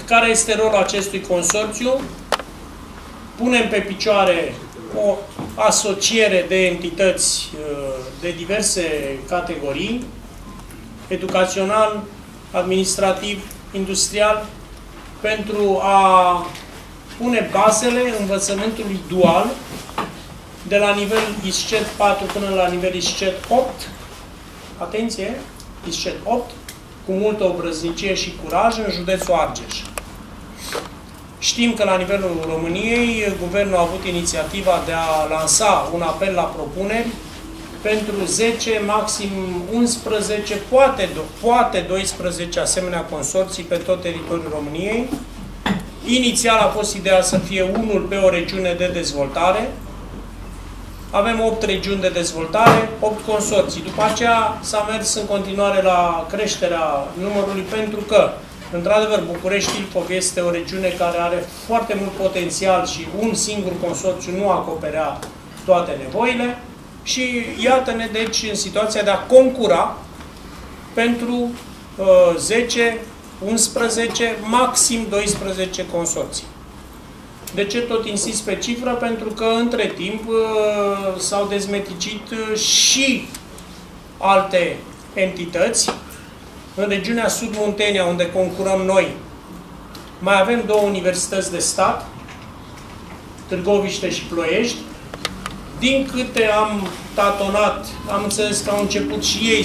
care este rolul acestui consorțiu? Punem pe picioare o asociere de entități de diverse categorii, educațional, administrativ, industrial, pentru a pune bazele învățământului dual de la nivel ISCET 4 până la nivel ISCET 8. Atenție! ISCET 8, cu multă obrăznicie și curaj, în județul Argeș. Știm că la nivelul României, Guvernul a avut inițiativa de a lansa un apel la propuneri pentru 10, maxim 11, poate 12 asemenea consorții pe tot teritoriul României. Inițial a fost ideea să fie unul pe o regiune de dezvoltare. Avem 8 regiuni de dezvoltare, 8 consorții. După aceea s-a mers în continuare la creșterea numărului, pentru că, într-adevăr, București-Ilfov este o regiune care are foarte mult potențial și un singur consorțiu nu acoperea toate nevoile. Și iată-ne, deci, în situația de a concura pentru 10, 11, maxim 12 consorții. De ce tot insist pe cifră? Pentru că, între timp, s-au dezmeticit și alte entități. În regiunea Sud-Muntenia, unde concurăm noi, mai avem 2 universități de stat, Târgoviște și Ploiești. Din câte am tatonat, am înțeles că au început și ei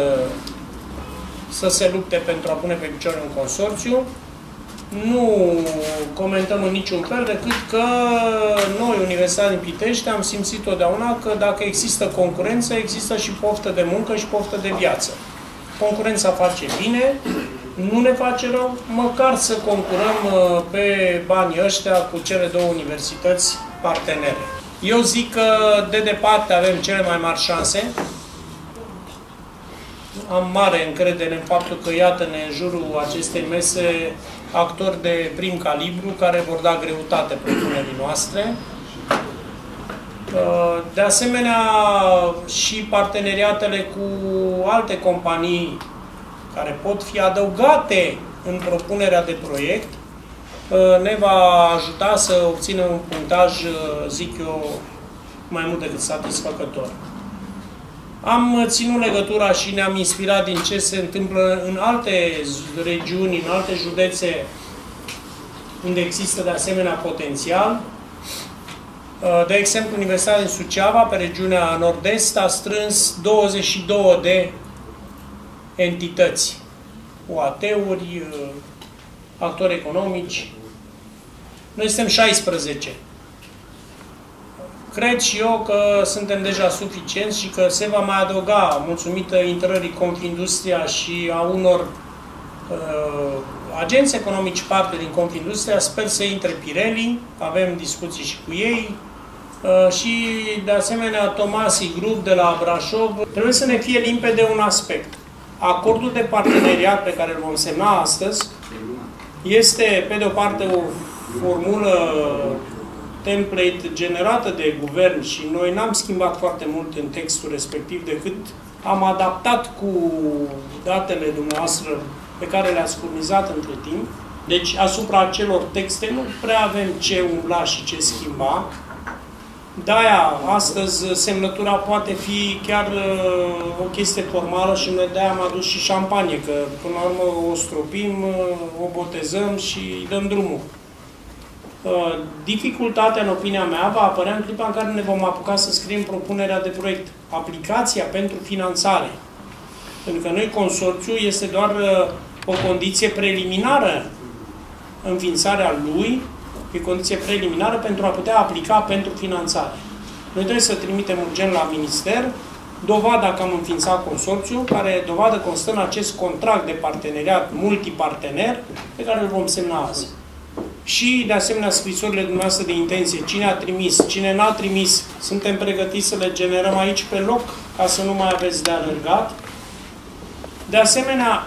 să se lupte pentru a pune pe picioare un consorțiu. Nu comentăm în niciun fel, decât că noi, Universitatea din Pitești, am simțit totdeauna că dacă există concurență, există și poftă de muncă și poftă de viață. Concurența face bine, nu ne face rău, măcar să concurăm pe banii ăștia cu cele 2 universități partenere. Eu zic că de departe avem cele mai mari șanse. Am mare încredere în faptul că, iată-ne, în jurul acestei mese, actori de prim calibru care vor da greutate propunerii noastre. De asemenea, și parteneriatele cu alte companii care pot fi adăugate în propunerea de proiect ne va ajuta să obținem un punctaj, zic eu, mai mult decât satisfăcător. Am ținut legătura și ne-am inspirat din ce se întâmplă în alte regiuni, în alte județe unde există de asemenea potențial. De exemplu, Universitatea din Suceava, pe regiunea Nord-Est, a strâns 22 de entități, UAT-uri, actori economici. Noi suntem 16. Cred și eu că suntem deja suficienți și că se va mai adăuga, mulțumită intrării Confindustria și a unor agenți economici parte din Confindustria. Sper să intre Pirelli, avem discuții și cu ei, și de asemenea Tomasi Group de la Brașov. Trebuie să ne fie limpede un aspect. Acordul de parteneriat pe care îl vom semna astăzi este, pe de o parte, o formulă template generată de guvern și noi n-am schimbat foarte mult în textul respectiv, decât am adaptat cu datele dumneavoastră pe care le-ați furnizat între timp. Deci, asupra acelor texte nu prea avem ce umbla și ce schimba. De-aia, astăzi, semnătura poate fi chiar o chestie formală și noi de-aia am adus și șampanie, că până la urmă o stropim, o botezăm și îi dăm drumul. Dificultatea, în opinia mea, va apărea în clipa în care ne vom apuca să scriem propunerea de proiect. Aplicația pentru finanțare. Pentru că noi, consorțiul, este doar o condiție preliminară, înființarea lui, e condiție preliminară pentru a putea aplica pentru finanțare. Noi trebuie să trimitem urgent la minister dovada că am înființat consorțiul, care dovadă constă în acest contract de parteneriat multipartener pe care îl vom semna azi. Și, de asemenea, scrisorile dumneavoastră de intenție, cine a trimis, cine n-a trimis, suntem pregătiți să le generăm aici pe loc, ca să nu mai aveți de alergat. De asemenea,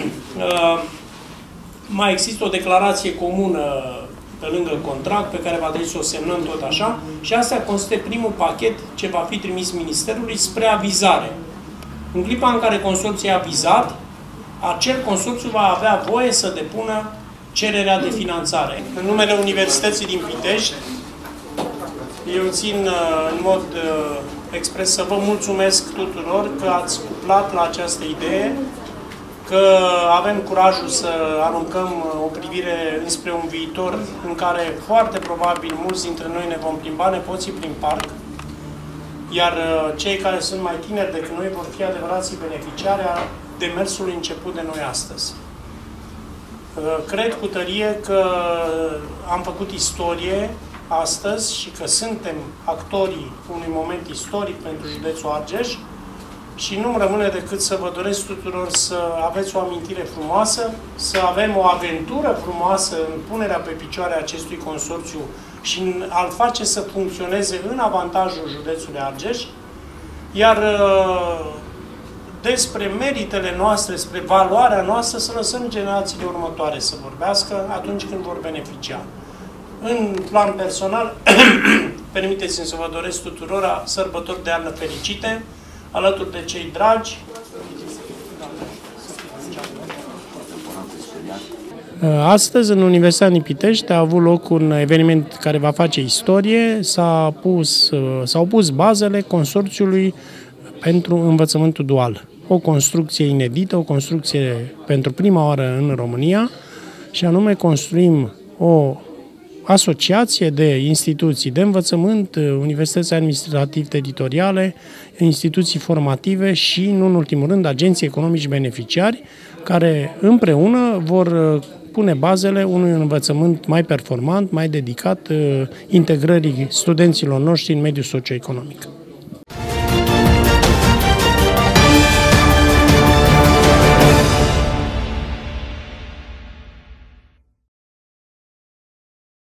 mai există o declarație comună pe lângă contract, pe care va trebui să o semnăm tot așa, și asta constituie primul pachet ce va fi trimis Ministerului spre avizare. În clipa în care consorțiul e avizat, acel consorțiu va avea voie să depună cererea de finanțare. În numele Universității din Pitești, eu țin în mod expres să vă mulțumesc tuturor că ați cuplat la această idee, că avem curajul să aruncăm o privire înspre un viitor în care foarte probabil mulți dintre noi ne vom plimba nepoții prin parc, iar cei care sunt mai tineri decât noi vor fi adevărații beneficiari a demersului început de noi astăzi. Cred cu tărie că am făcut istorie astăzi și că suntem actorii unui moment istoric pentru județul Argeș și nu-mi rămâne decât să vă doresc tuturor să aveți o amintire frumoasă, să avem o aventură frumoasă în punerea pe picioare a acestui consorțiu și în a-l face să funcționeze în avantajul județului Argeș, iar despre meritele noastre, spre valoarea noastră, să lăsăm generațiile următoare să vorbească atunci când vor beneficia. În plan personal, permiteți-mi să vă doresc tuturor sărbători de iarnă fericite, alături de cei dragi. Astăzi, în Universitatea din Pitești, a avut loc un eveniment care va face istorie. S-au pus bazele consorțiului pentru învățământul dual. O construcție inedită, o construcție pentru prima oară în România, și anume construim o asociație de instituții de învățământ, universități administrativ-teritoriale, instituții formative și, nu în ultimul rând, agenții economici beneficiari, care împreună vor pune bazele unui învățământ mai performant, mai dedicat integrării studenților noștri în mediul socioeconomic.